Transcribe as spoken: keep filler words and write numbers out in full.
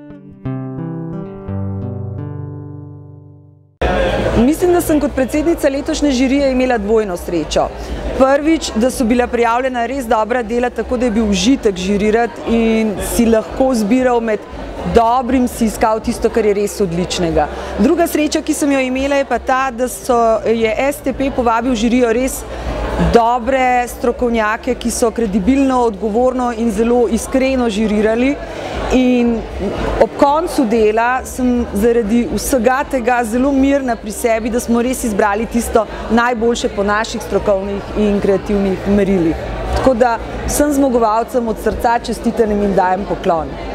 Mislim, da sem kot predsednica letošnje žirije imela dvojno srečo. Prvič, da so bila prijavljena res dobra dela, tako da je bil užitek žirirati in si lahko zbiral med dobrim, si iskal tisto, kar je res odličnega. Druga sreča, ki sem jo imela, je pa ta, da so, je S T P povabil žirijo res dobre strokovnjake, ki so kredibilno, odgovorno in zelo iskreno žirirali. In ob koncu dela sem zaradi vsega tega zelo mirna pri sebi, da smo res izbrali tisto najboljše po naših strokovnih in kreativnih merilih. Tako da vsem zmagovalcem od srca čestitam in jim dajem poklon.